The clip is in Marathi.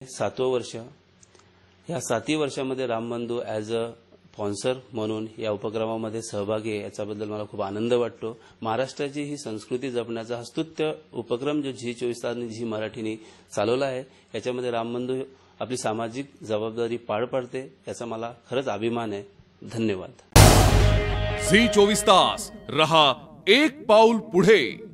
7वं वर्ष. या 7 वर्षामध्ये रामबंधू ॲज अ स्पॉन्सर म्हणून या उपक्रमामध्ये सहभागी आहे, याच्याबद्दल मला खूप आनंद वाटतो. महाराष्ट्राची ही संस्कृती जपण्याचा हा स्तुत्य उपक्रम जो झी 24 तास आणि झी मराठीने चालवला आहे, याच्यामध्ये रामबंधू आपली सामाजिक जबाबदारी पार पाडते, याचा मला खरंच अभिमान आहे. धन्यवाद. झी 24 तास रहा एक पाऊल पुढे.